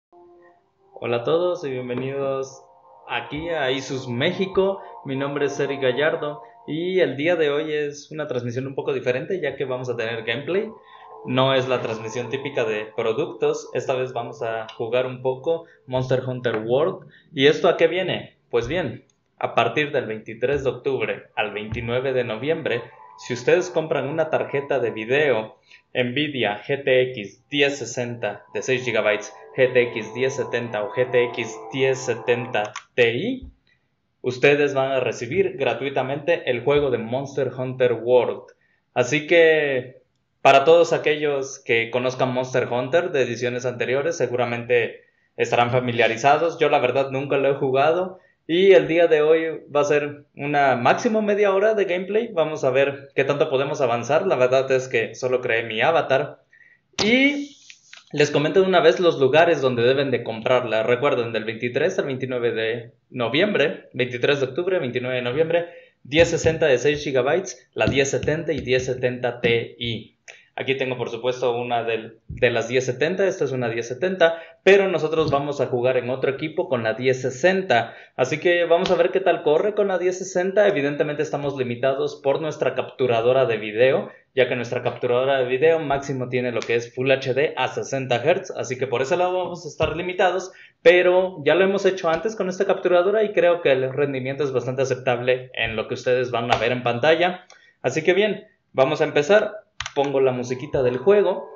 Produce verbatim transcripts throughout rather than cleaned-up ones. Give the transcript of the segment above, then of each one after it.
Hola a todos y bienvenidos aquí a Isus México. Mi nombre es Eric Gallardo y el día de hoy es una transmisión un poco diferente ya que vamos a tener gameplay. No es la transmisión típica de productos, esta vez vamos a jugar un poco Monster Hunter World. ¿Y esto a qué viene? Pues bien, a partir del veintitrés de octubre al veintinueve de noviembre, si ustedes compran una tarjeta de video Nvidia G T X diez sesenta de seis gigabytes, G T X diez setenta o G T X diez setenta Ti, ustedes van a recibir gratuitamente el juego de Monster Hunter World. Así que para todos aquellos que conozcan Monster Hunter de ediciones anteriores, seguramente estarán familiarizados. Yo la verdad nunca lo he jugado y el día de hoy va a ser una máximo media hora de gameplay. Vamos a ver qué tanto podemos avanzar. La verdad es que solo creé mi avatar y les comento de una vez los lugares donde deben de comprarla. Recuerden, del veintitrés al veintinueve de noviembre, veintitrés de octubre, veintinueve de noviembre, diez sesenta de seis gigabytes, la diez setenta y diez setenta Ti. Aquí tengo por supuesto una de, de las diez setenta, esta es una diez setenta, pero nosotros vamos a jugar en otro equipo con la diez sesenta. Así que vamos a ver qué tal corre con la diez sesenta. Evidentemente estamos limitados por nuestra capturadora de video, ya que nuestra capturadora de video máximo tiene lo que es Full H D a sesenta hertz, así que por ese lado vamos a estar limitados, pero ya lo hemos hecho antes con esta capturadora y creo que el rendimiento es bastante aceptable en lo que ustedes van a ver en pantalla. Así que bien, vamos a empezar. Pongo la musiquita del juego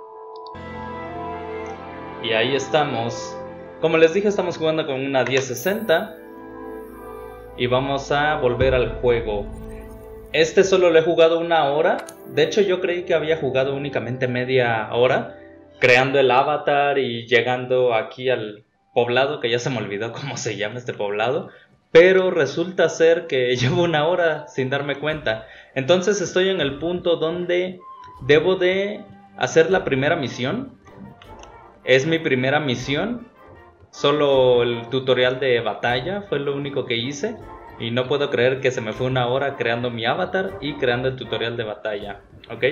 y ahí estamos. Como les dije, estamos jugando con una diez sesenta y vamos a volver al juego. Este solo lo he jugado una hora. De hecho yo creí que había jugado únicamente media hora, creando el avatar y llegando aquí al poblado, que ya se me olvidó cómo se llama este poblado, pero resulta ser que llevo una hora sin darme cuenta. Entonces estoy en el punto donde debo de hacer la primera misión. Es mi primera misión. Solo el tutorial de batalla fue lo único que hice. Y no puedo creer que se me fue una hora creando mi avatar y creando el tutorial de batalla. ¿Ok?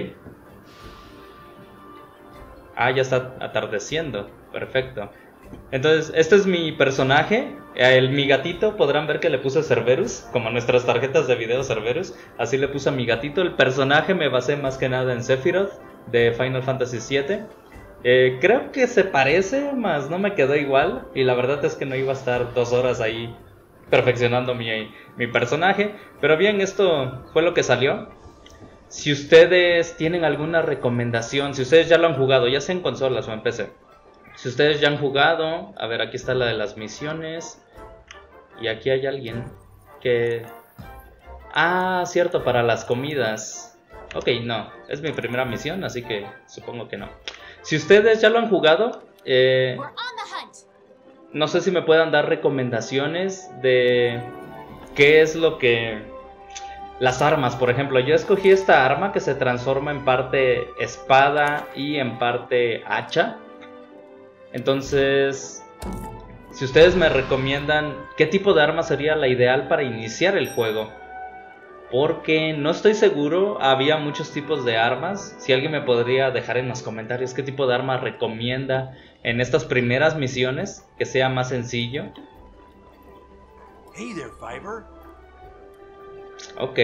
Ah, ya está atardeciendo. Perfecto. Entonces, este es mi personaje. El, mi gatito, podrán ver que le puse Cerberus, como nuestras tarjetas de video Cerberus. Así le puse a mi gatito. El personaje me basé más que nada en Sephiroth de Final Fantasy siete. Eh, creo que se parece, mas no me quedó igual. Y la verdad es que no iba a estar dos horas ahí perfeccionando mi, mi personaje. Pero bien, esto fue lo que salió. Si ustedes tienen alguna recomendación, si ustedes ya lo han jugado, ya sea en consolas o en P C, si ustedes ya han jugado, a ver, aquí está la de las misiones. Y aquí hay alguien que... Ah, cierto, para las comidas. Ok, no, es mi primera misión, así que supongo que no. Si ustedes ya lo han jugado, eh... no sé si me puedan dar recomendaciones de qué es lo que... Las armas, por ejemplo, yo escogí esta arma que se transforma en parte espada y en parte hacha. Entonces, si ustedes me recomiendan qué tipo de arma sería la ideal para iniciar el juego, porque no estoy seguro, había muchos tipos de armas. Si alguien me podría dejar en los comentarios qué tipo de arma recomienda en estas primeras misiones, que sea más sencillo. Hey there, Fiber. Ok,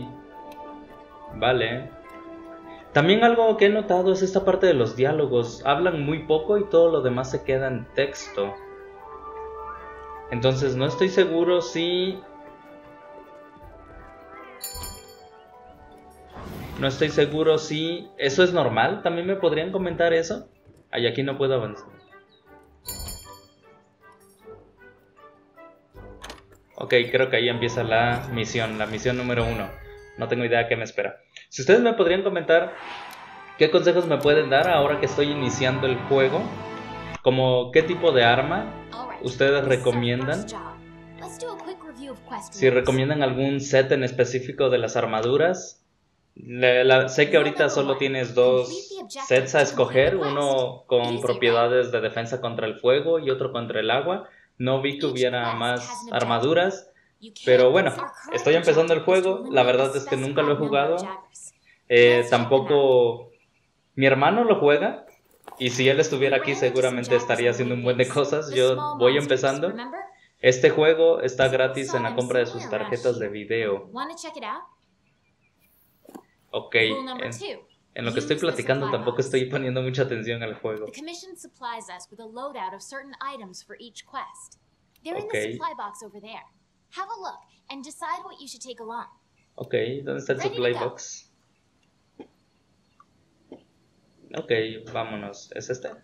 vale. También algo que he notado es esta parte de los diálogos. Hablan muy poco y todo lo demás se queda en texto. Entonces no estoy seguro si... No estoy seguro si eso es normal. ¿También me podrían comentar eso? Ay, aquí no puedo avanzar. Ok, creo que ahí empieza la misión, la misión número uno. No tengo idea qué me espera. Si ustedes me podrían comentar qué consejos me pueden dar ahora que estoy iniciando el juego, como qué tipo de arma ustedes recomiendan, si recomiendan algún set en específico de las armaduras. La, la, sé que ahorita solo tienes dos sets a escoger, uno con propiedades de defensa contra el fuego y otro contra el agua. No vi que hubiera más armaduras, pero bueno, estoy empezando el juego, la verdad es que nunca lo he jugado. Eh, tampoco mi hermano lo juega Y si él estuviera aquí seguramente estaría haciendo un buen de cosas. Yo voy empezando. Este juego está gratis en la compra de sus tarjetas de video. Ok, en, en lo que estoy platicando tampoco estoy poniendo mucha atención al juego. Ok. Ok, ¿dónde está el supply box? Ok, vámonos. ¿Es este?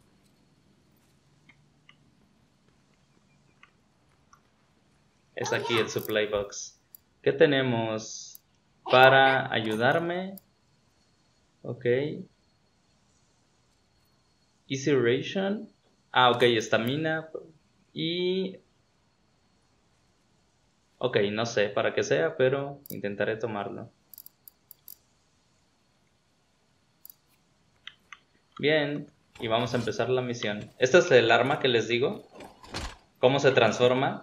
Es aquí el supply box. ¿Qué tenemos para ayudarme? Ok. Easy ration. Ah, ok, estamina. Y... Ok, no sé para qué sea, pero intentaré tomarlo. Bien, y vamos a empezar la misión. Esta es el arma que les digo. Cómo se transforma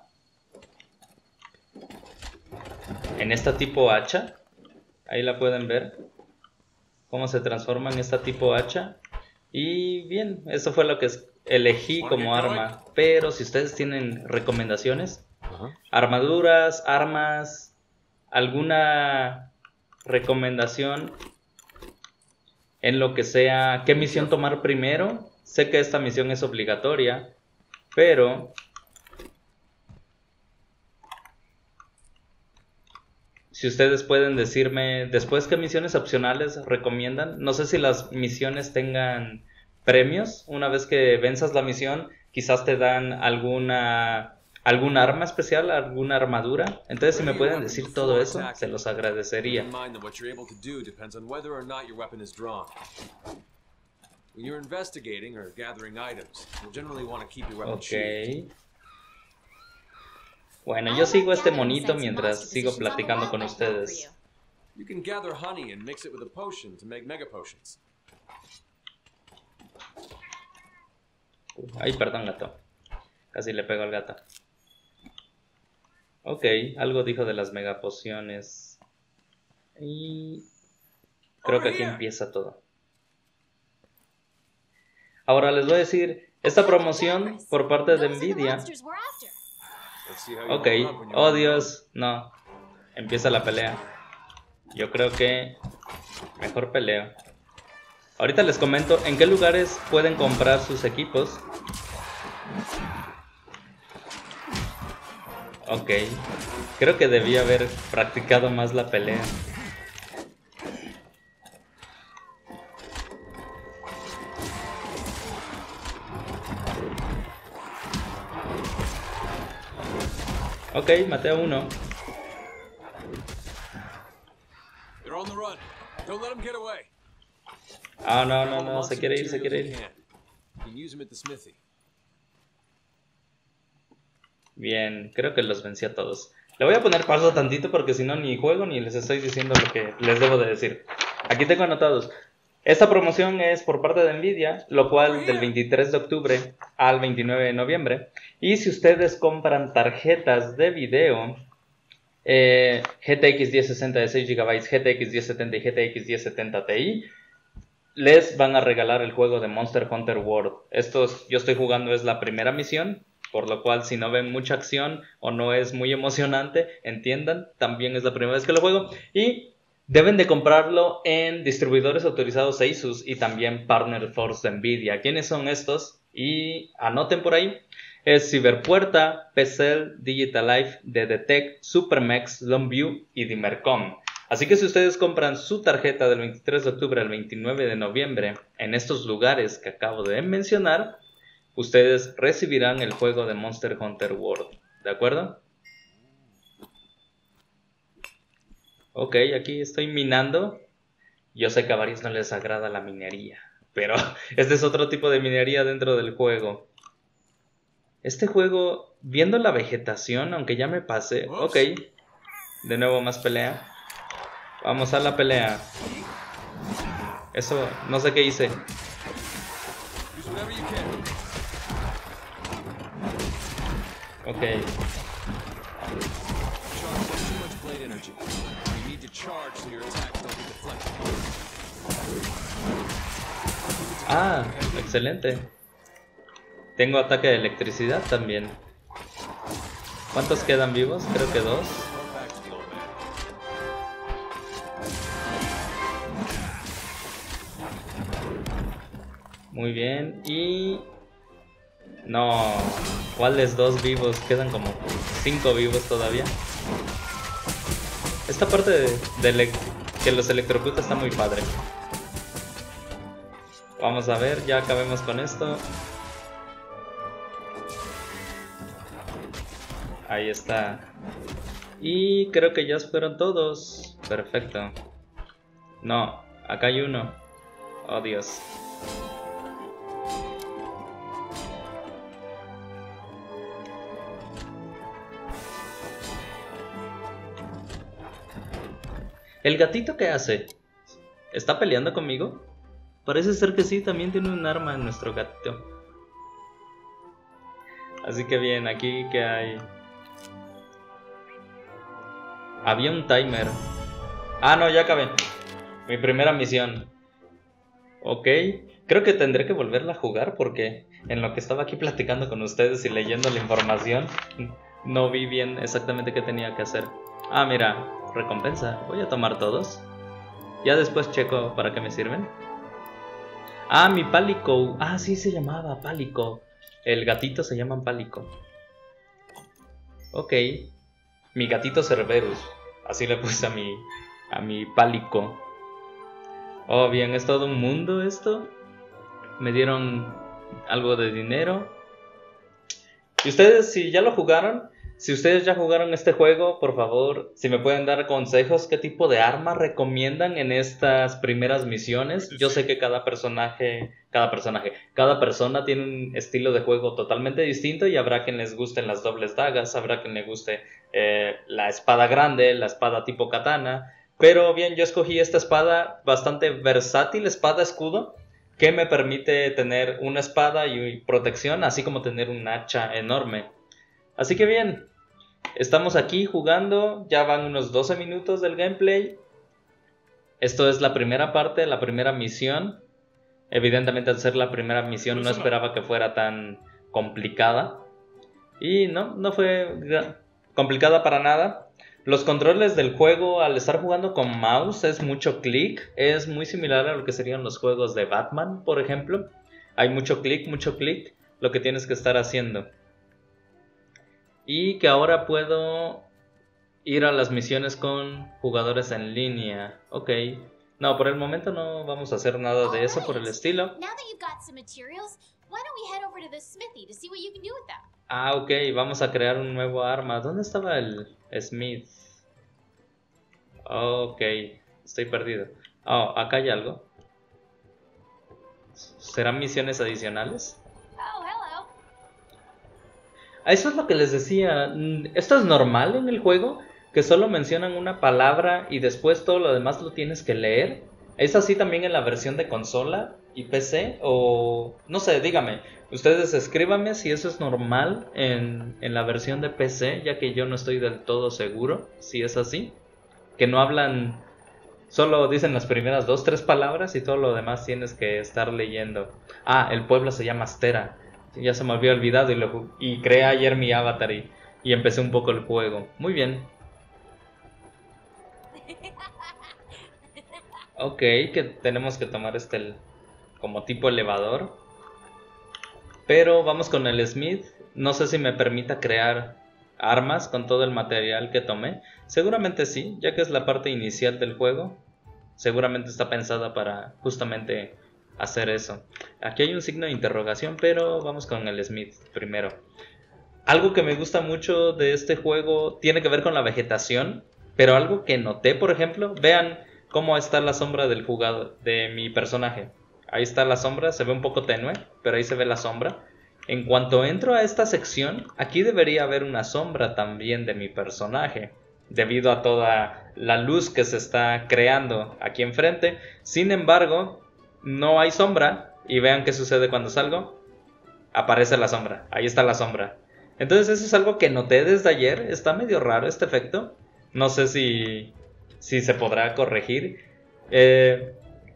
en esta tipo hacha. Ahí la pueden ver. Cómo se transforma en esta tipo hacha. Y bien, eso fue lo que elegí como arma. Pero si ustedes tienen recomendaciones, armaduras, armas, alguna recomendación en lo que sea, qué misión tomar primero. Sé que esta misión es obligatoria, pero si ustedes pueden decirme después qué misiones opcionales recomiendan. No sé si las misiones tengan premios. Una vez que venzas la misión, quizás te dan alguna algún arma especial, alguna armadura. Entonces si me pueden decir todo eso, se los agradecería. Ok. Bueno, yo sigo este monito mientras sigo platicando con ustedes. Ay, perdón, gato. Casi le pego al gato. Ok, algo dijo de las mega pociones. Y creo que aquí empieza todo. Ahora les voy a decir, esta promoción por parte de Nvidia. Ok, oh Dios, no. Empieza la pelea. Yo creo que mejor peleo. Ahorita les comento en qué lugares pueden comprar sus equipos. Ok, creo que debí haber practicado más la pelea. Ok, maté a uno. Ah, no, no, no, se quiere ir, se quiere ir. Bien, creo que los vencí a todos. Le voy a poner pausa tantito porque si no ni juego ni les estoy diciendo lo que les debo de decir. Aquí tengo anotados. Esta promoción es por parte de Nvidia, lo cual del veintitrés de octubre al veintinueve de noviembre. Y si ustedes compran tarjetas de video, eh, G T X diez sesenta de seis gigabytes, G T X diez setenta y G T X diez setenta Ti, les van a regalar el juego de Monster Hunter World. Estos, yo estoy jugando, es la primera misión, por lo cual si no ven mucha acción o no es muy emocionante, entiendan, también es la primera vez que lo juego. Y deben de comprarlo en distribuidores autorizados Asus y también Partner Force de Nvidia. ¿Quiénes son estos? Y anoten por ahí. Es Ciberpuerta, P C L, Digital Life, D D Tech, Supermex, Longview y Dimercom. Así que si ustedes compran su tarjeta del veintitrés de octubre al veintinueve de noviembre en estos lugares que acabo de mencionar, ustedes recibirán el juego de Monster Hunter World. ¿De acuerdo? Ok, aquí estoy minando. Yo sé que a varios no les agrada la minería, pero este es otro tipo de minería dentro del juego. Este juego, viendo la vegetación, aunque ya me pasé... Ok, de nuevo más pelea. Vamos a la pelea. Eso, no sé qué hice. Ok. Ah, excelente. Tengo ataque de electricidad también. ¿Cuántos quedan vivos? Creo que dos. Muy bien. Y... no. ¿Cuáles dos vivos? Quedan como cinco vivos todavía. Esta parte de, de que los electrocuta está muy padre. Vamos a ver, ya acabemos con esto. Ahí está. Y creo que ya fueron todos. Perfecto. No, acá hay uno. Oh, Dios. ¿El gatito qué hace? ¿Está peleando conmigo? Parece ser que sí, también tiene un arma en nuestro gatito. Así que bien, aquí que hay... había un timer. Ah, no, ya acabé. Mi primera misión. Ok, creo que tendré que volverla a jugar porque en lo que estaba aquí platicando con ustedes y leyendo la información, no vi bien exactamente qué tenía que hacer. Ah, mira, recompensa. Voy a tomar todos. Ya después checo para qué me sirven. Ah, mi Pálico. Ah, sí se llamaba Pálico. El gatito se llama Pálico. Ok. Mi gatito Cerberus. Así le puse a mi, a mi Pálico. Oh, bien, es todo un mundo esto. Me dieron algo de dinero. Y ustedes, si ya lo jugaron, si ustedes ya jugaron este juego, por favor, si me pueden dar consejos, ¿qué tipo de arma recomiendan en estas primeras misiones? Yo sé que cada personaje, cada personaje, cada persona tiene un estilo de juego totalmente distinto y habrá quien les gusten las dobles dagas, habrá quien le guste eh, la espada grande, la espada tipo katana. Pero bien, yo escogí esta espada bastante versátil, espada escudo, que me permite tener una espada y protección, así como tener un hacha enorme. Así que bien, estamos aquí jugando, ya van unos doce minutos del gameplay. Esto es la primera parte, la primera misión. Evidentemente al ser la primera misión no esperaba que fuera tan complicada. Y no, no fue complicada para nada. Los controles del juego, al estar jugando con mouse, es mucho clic. Es muy similar a lo que serían los juegos de Batman, por ejemplo. Hay mucho clic, mucho clic, lo que tienes que estar haciendo. Y que ahora puedo ir a las misiones con jugadores en línea. Ok. No, por el momento no vamos a hacer nada de eso por el estilo. Ah, ok, vamos a crear un nuevo arma. ¿Dónde estaba el Smith? Ok, estoy perdido. Oh, acá hay algo. ¿Serán misiones adicionales? Eso es lo que les decía. ¿Esto es normal en el juego? Que solo mencionan una palabra y después todo lo demás lo tienes que leer. ¿Es así también en la versión de consola y P C? O no sé, dígame. Ustedes escríbanme si eso es normal en, en la versión de P C, ya que yo no estoy del todo seguro si es así. Que no hablan, solo dicen las primeras dos, tres palabras y todo lo demás tienes que estar leyendo. Ah, el pueblo se llama Astera. Ya se me había olvidado y, lo, y creé ayer mi avatar y, y empecé un poco el juego. Muy bien. Ok, que tenemos que tomar este como tipo elevador. Pero vamos con el Smith. No sé si me permita crear armas con todo el material que tomé. Seguramente sí, ya que es la parte inicial del juego. Seguramente está pensada para justamente hacer eso. Aquí hay un signo de interrogación, pero vamos con el Smith primero. Algo que me gusta mucho de este juego tiene que ver con la vegetación, pero algo que noté, por ejemplo, vean cómo está la sombra del jugador, de mi personaje. Ahí está la sombra, se ve un poco tenue, pero ahí se ve la sombra. En cuanto entro a esta sección, aquí debería haber una sombra también de mi personaje, debido a toda la luz que se está creando aquí enfrente. Sin embargo, no hay sombra, y vean qué sucede cuando salgo. Aparece la sombra, ahí está la sombra. Entonces eso es algo que noté desde ayer, está medio raro este efecto. No sé si, si se podrá corregir. Eh...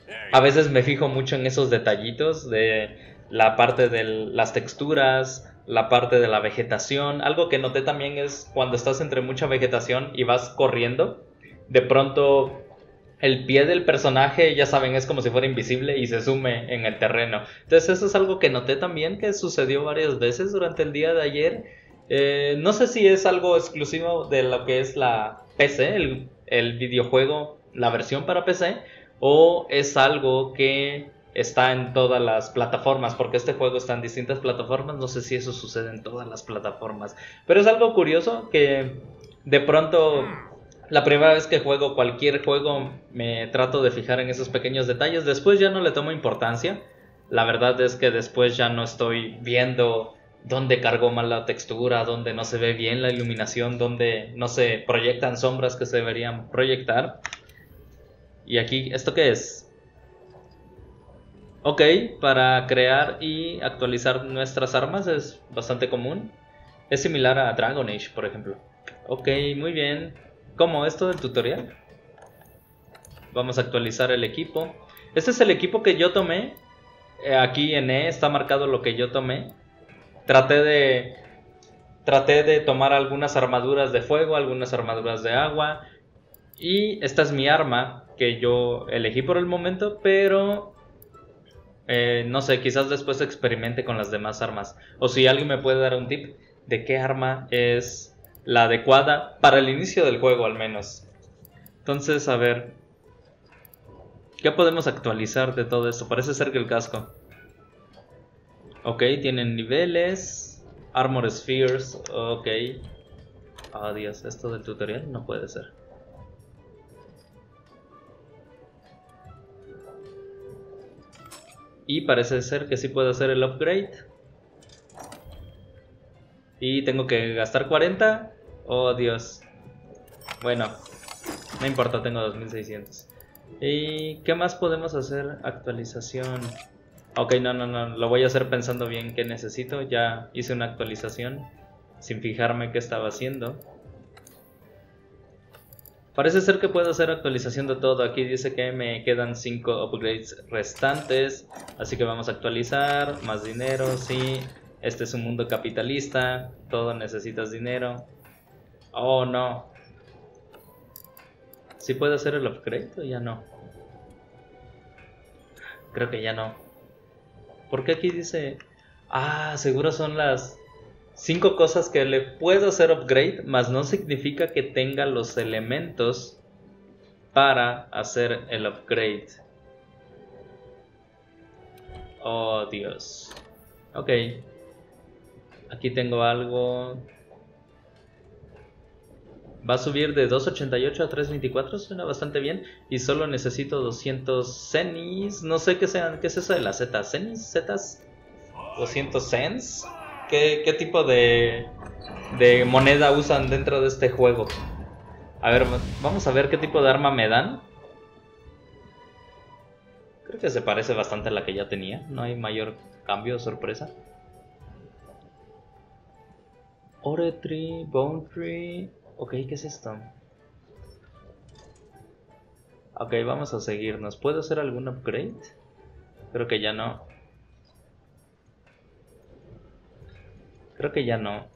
A veces me fijo mucho en esos detallitos de la parte de las texturas, la parte de la vegetación. Algo que noté también es cuando estás entre mucha vegetación y vas corriendo, de pronto el pie del personaje, ya saben, es como si fuera invisible y se sume en el terreno. Entonces eso es algo que noté también que sucedió varias veces durante el día de ayer. Eh, no sé si es algo exclusivo de lo que es la P C, el, el videojuego, la versión para P C, o es algo que está en todas las plataformas, porque este juego está en distintas plataformas. No sé si eso sucede en todas las plataformas, pero es algo curioso que de pronto la primera vez que juego cualquier juego me trato de fijar en esos pequeños detalles. Después ya no le tomo importancia. La verdad es que después ya no estoy viendo dónde cargó mal la textura, dónde no se ve bien la iluminación, dónde no se proyectan sombras que se deberían proyectar. Y aquí, ¿esto qué es? Ok, para crear y actualizar nuestras armas es bastante común. Es similar a Dragon Age, por ejemplo. Ok, muy bien. ¿Cómo? ¿Esto del tutorial? Vamos a actualizar el equipo. Este es el equipo que yo tomé. Eh, aquí en E está marcado lo que yo tomé. Traté de... Traté de tomar algunas armaduras de fuego, algunas armaduras de agua. Y esta es mi arma que yo elegí por el momento, pero... Eh, no sé, quizás después experimente con las demás armas. O si alguien me puede dar un tip de qué arma es la adecuada para el inicio del juego al menos. Entonces, a ver, ¿qué podemos actualizar de todo esto? Parece ser que el casco. Ok, tienen niveles. Armor Spheres, ok. Oh Dios, esto del tutorial no puede ser. Y parece ser que sí puedo hacer el upgrade. Y tengo que gastar cuarenta. Oh Dios. Bueno, no importa, tengo dos mil seiscientos. ¿Y qué más podemos hacer? Actualización. Ok, no, no, no, lo voy a hacer pensando bien qué necesito. Ya hice una actualización sin fijarme qué estaba haciendo. Parece ser que puedo hacer actualización de todo. Aquí dice que me quedan cinco upgrades restantes. Así que vamos a actualizar. Más dinero, sí. Este es un mundo capitalista. Todo necesitas dinero. Oh, no. ¿Sí puedo hacer el upgrade o ya no? Creo que ya no. ¿Por qué aquí dice? Ah, seguro son las cinco cosas que le puedo hacer upgrade, mas no significa que tenga los elementos para hacer el upgrade. Oh, Dios. Ok. Aquí tengo algo. Va a subir de dos ochenta y ocho a tres veinticuatro, suena bastante bien. Y solo necesito doscientos cenis. No sé qué sean, ¿qué es eso de las Z? ¿Cenis? ¿Zetas? ¿doscientos cents? ¿Qué, qué tipo de, de moneda usan dentro de este juego? A ver, vamos a ver qué tipo de arma me dan. Creo que se parece bastante a la que ya tenía. No hay mayor cambio o sorpresa. Ore Tree, Bone Tree. Ok, ¿qué es esto? Ok, vamos a seguirnos. ¿Puedo hacer algún upgrade? Creo que ya no. Creo que ya no.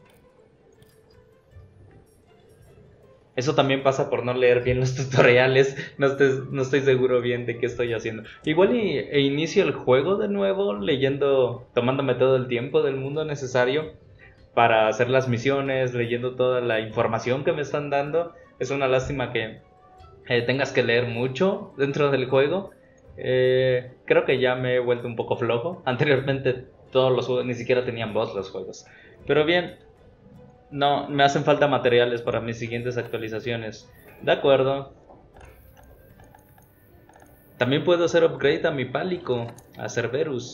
Eso también pasa por no leer bien los tutoriales. No estoy, no estoy seguro bien de qué estoy haciendo. Igual y, e inicio el juego de nuevo leyendo, tomándome todo el tiempo del mundo necesario para hacer las misiones, leyendo toda la información que me están dando. Es una lástima que eh, tengas que leer mucho dentro del juego. Eh, creo que ya me he vuelto un poco flojo. Anteriormente todos los juegos ni siquiera tenían voz los juegos. Pero bien, no, me hacen falta materiales para mis siguientes actualizaciones. De acuerdo. También puedo hacer upgrade a mi Pálico, a Cerberus.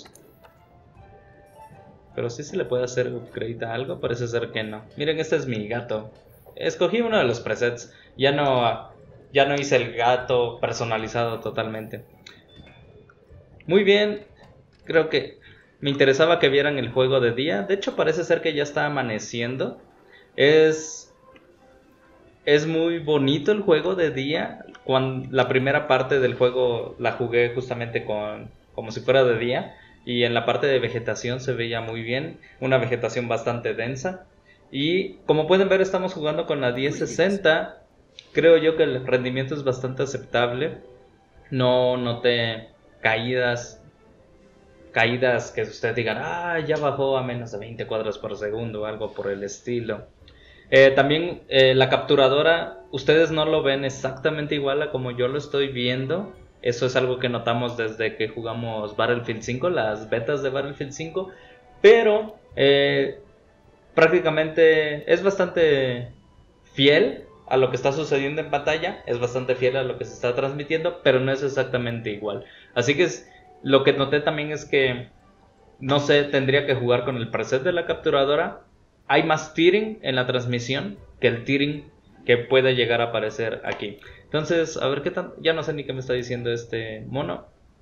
Pero sí se le puede hacer upgrade a algo, parece ser que no. Miren, este es mi gato. Escogí uno de los presets. Ya no, ya no hice el gato personalizado totalmente. Muy bien. Creo que me interesaba que vieran el juego de día. De hecho parece ser que ya está amaneciendo. Es, es muy bonito el juego de día. cuando la primera parte del juego la jugué justamente con como si fuera de día, y en la parte de vegetación se veía muy bien, una vegetación bastante densa. Y como pueden ver, estamos jugando con la diez sesenta. Creo yo que el rendimiento es bastante aceptable. No noté caídas caídas que ustedes digan, ah, ya bajó a menos de veinte cuadros por segundo o algo por el estilo. Eh, también eh, la capturadora, ustedes no lo ven exactamente igual a como yo lo estoy viendo. Eso es algo que notamos desde que jugamos Battlefield cinco, las betas de Battlefield cinco. Pero eh, prácticamente es bastante fiel a lo que está sucediendo en pantalla. Es bastante fiel a lo que se está transmitiendo, pero no es exactamente igual. Así que es, lo que noté también es que, no sé, tendría que jugar con el preset de la capturadora. Hay más tearing en la transmisión que el tearing que puede llegar a aparecer aquí. Entonces, a ver qué tan... Ya no sé ni qué me está diciendo este mono.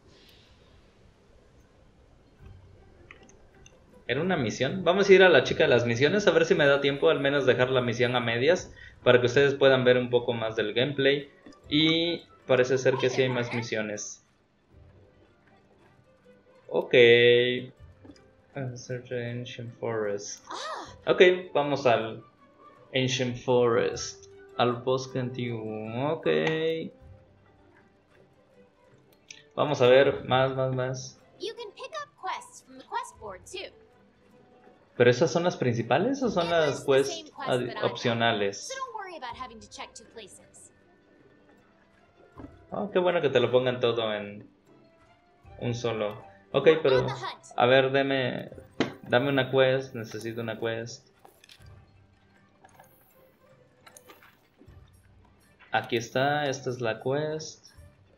¿Era una misión? Vamos a ir a la chica de las misiones, a ver si me da tiempo al menos dejar la misión a medias, para que ustedes puedan ver un poco más del gameplay. Y parece ser que sí hay más misiones. Ok. Search Ancient Forest. Ok, vamos al Ancient Forest, al bosque antiguo. Ok. Vamos a ver más, más, más. ¿Pero esas son las principales o son las quests opcionales? Oh, qué bueno que te lo pongan todo en un solo. Ok, pero a ver, deme, dame una quest, necesito una quest. Aquí está, esta es la quest.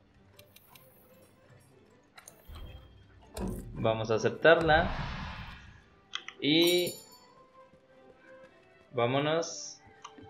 Vamos a aceptarla. Y vámonos.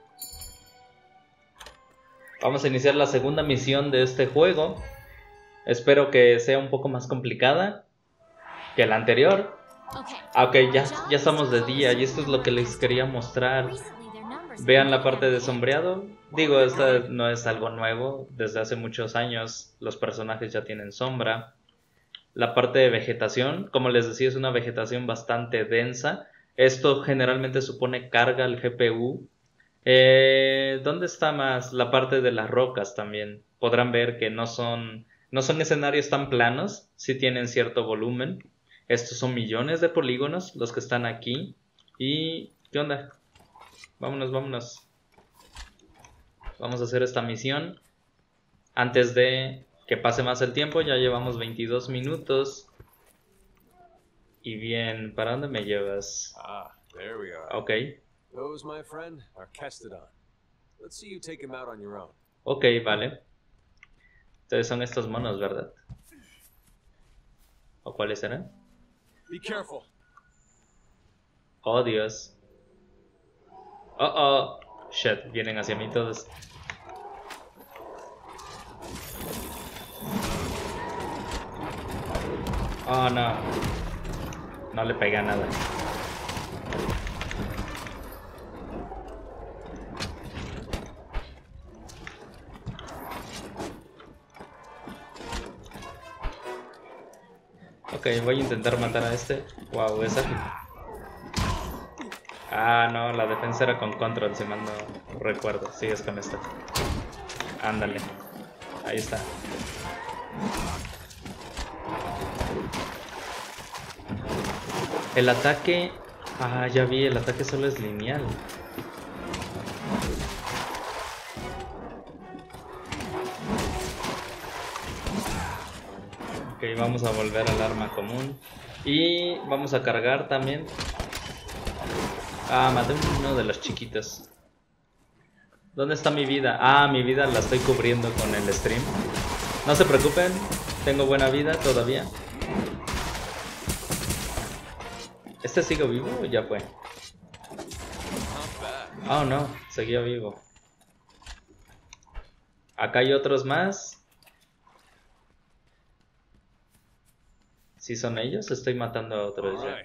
Vamos a iniciar la segunda misión de este juego. Espero que sea un poco más complicada que la anterior. Ok, ya, ya estamos de día y esto es lo que les quería mostrar. Vean la parte de sombreado. Digo, esto no es algo nuevo. Desde hace muchos años los personajes ya tienen sombra. La parte de vegetación, como les decía, es una vegetación bastante densa. Esto generalmente supone carga al G P U. Eh, ¿Dónde está más? La parte de las rocas también. Podrán ver que no son, no son escenarios tan planos, sí tienen cierto volumen. Estos son millones de polígonos los que están aquí. ¿Y qué onda? Vámonos, vámonos. Vamos a hacer esta misión antes de que pase más el tiempo. Ya llevamos veintidós minutos. Y bien, ¿para dónde me llevas? Ah, there we are. Ok. Those, my friend, are Kestodon. Let's see you take him out on your own. Ok, vale. Entonces son estos monos, ¿verdad? ¿O cuáles eran? Be careful. Oh, Dios. Oh, oh. Shit, vienen hacia mí todos. Oh, no. No le pega nada. Ok, voy a intentar matar a este. Wow, esa. Ah, no, la defensa era con control, si mal no recuerdo. Sí, es con esta. Ándale. Ahí está. El ataque... Ah, ya vi, el ataque solo es lineal. Ok, vamos a volver al arma común. Y vamos a cargar también. Ah, maté uno de los chiquitos. ¿Dónde está mi vida? Ah, mi vida la estoy cubriendo con el stream. No se preocupen, tengo buena vida todavía. ¿Este sigue vivo o ya fue? Oh no, seguía vivo. Acá hay otros más. ¿Sí son ellos? Estoy matando a otros ya.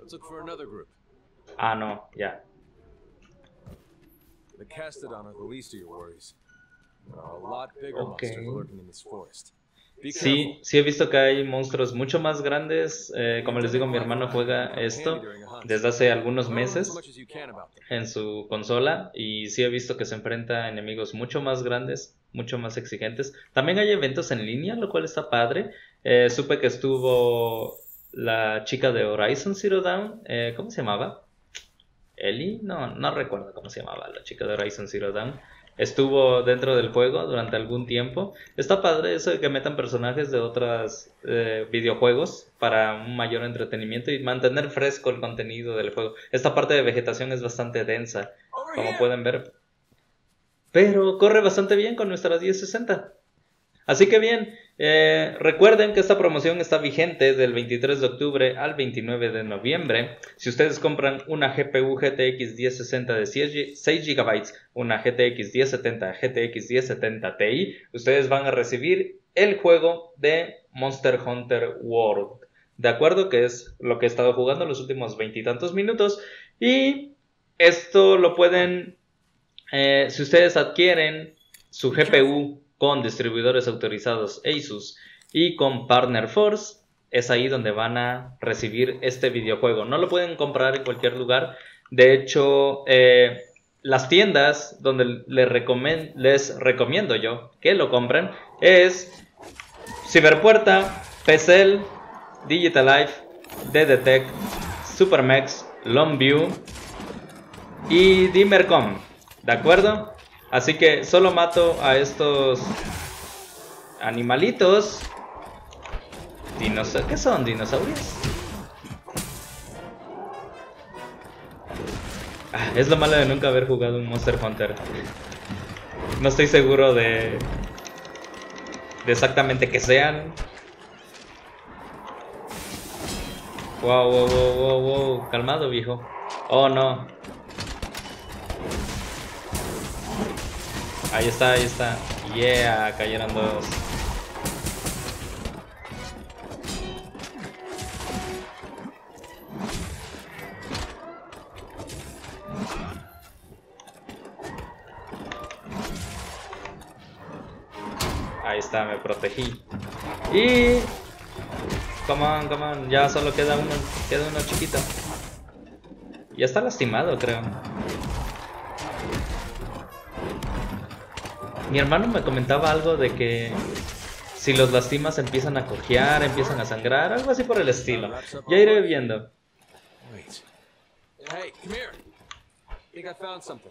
Ah, no, ya. The Kestodon are the least of your worries. There are a lot bigger Okay. monsters lurking in this forest. Be Sí, careful. sí he visto que hay monstruos mucho más grandes. Eh, como les digo, mi hermano juega esto desde hace algunos Learn as meses much as you can about them. en su consola y sí he visto que se enfrenta a enemigos mucho más grandes, mucho más exigentes. También hay eventos en línea, lo cual está padre. Eh, supe que estuvo la chica de Horizon Zero Dawn, eh, ¿cómo se llamaba? Ellie, no, no recuerdo cómo se llamaba la chica de Horizon Zero Dawn. Estuvo dentro del juego durante algún tiempo. Está padre eso de que metan personajes de otros eh, videojuegos para un mayor entretenimiento y mantener fresco el contenido del juego. Esta parte de vegetación es bastante densa, Over como here. pueden ver, pero corre bastante bien con nuestra diez sesenta. Así que bien, eh, recuerden que esta promoción está vigente del veintitrés de octubre al veintinueve de noviembre. Si ustedes compran una G P U G T X diez sesenta de seis gigabytes, una G T X diez setenta, G T X diez setenta Ti, ustedes van a recibir el juego de Monster Hunter World. De acuerdo, que es lo que he estado jugando los últimos veintitantos minutos. Y esto lo pueden, eh, si ustedes adquieren su G P U con distribuidores autorizados Asus y con Partner Force, es ahí donde van a recibir este videojuego. No lo pueden comprar en cualquier lugar. De hecho, eh, las tiendas donde les, recomen les recomiendo yo que lo compren es Ciberpuerta, Pexel, Digitalife, DDTech, Supermex, Longview y Dimmercom. ¿De acuerdo? Así que solo mato a estos animalitos. Dinosa ¿Qué son? ¿Dinosaurios? Ah, es lo malo de nunca haber jugado un Monster Hunter. No estoy seguro de, de exactamente qué sean. Wow, wow, wow, wow, wow. Calmado, viejo. Oh, no. Ahí está, ahí está. Yeah, cayeron dos. Ahí está, me protegí. Y... Come on, come on. Ya solo queda uno, queda uno chiquito. Ya está lastimado, creo. Mi hermano me comentaba algo de que si los lastimas empiezan a cojear, empiezan a sangrar, algo así por el estilo. Ya iré viendo. Wait. Hey, come here. Think I found something.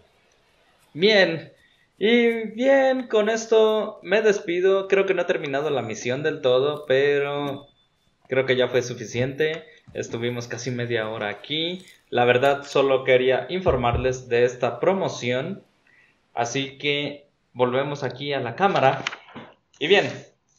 Bien. Y bien, con esto me despido. Creo que no he terminado la misión del todo, pero creo que ya fue suficiente. Estuvimos casi media hora aquí. La verdad, solo quería informarles de esta promoción. Así que volvemos aquí a la cámara. Y bien,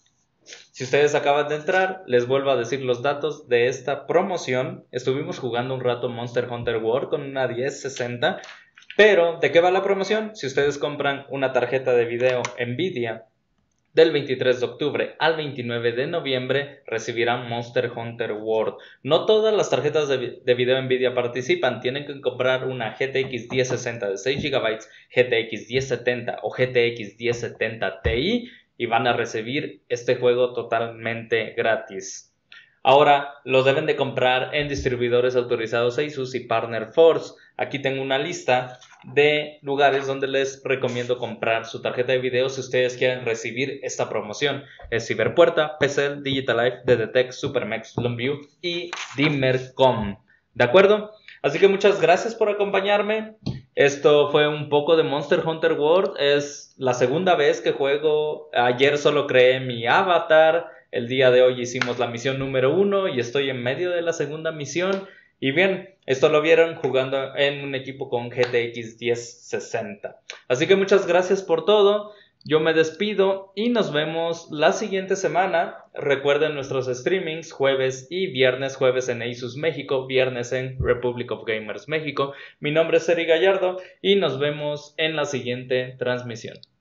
si ustedes acaban de entrar, les vuelvo a decir los datos de esta promoción. Estuvimos jugando un rato Monster Hunter World con una diez sesenta. Pero, ¿de qué va la promoción? Si ustedes compran una tarjeta de video Nvidia del veintitrés de octubre al veintinueve de noviembre, recibirán Monster Hunter World. No todas las tarjetas de, de video Nvidia participan. Tienen que comprar una G T X diez sesenta de seis gigabytes, G T X diez setenta o G T X diez setenta Ti y van a recibir este juego totalmente gratis. Ahora lo deben de comprar en distribuidores autorizados Asus y Partner Force. Aquí tengo una lista de lugares donde les recomiendo comprar su tarjeta de video si ustedes quieren recibir esta promoción. Es Ciberpuerta, Pexel, Digitalife, DDTech, Supermex, Longview y Dimmercom. ¿De acuerdo? Así que muchas gracias por acompañarme. Esto fue un poco de Monster Hunter World. Es la segunda vez que juego. Ayer solo creé mi avatar. El día de hoy hicimos la misión número uno y estoy en medio de la segunda misión. Y bien, esto lo vieron jugando en un equipo con G T X diez sesenta. Así que muchas gracias por todo. Yo me despido y nos vemos la siguiente semana. Recuerden nuestros streamings jueves y viernes. Jueves en Asus México, viernes en Republic of Gamers México. Mi nombre es Eric Gallardo y nos vemos en la siguiente transmisión.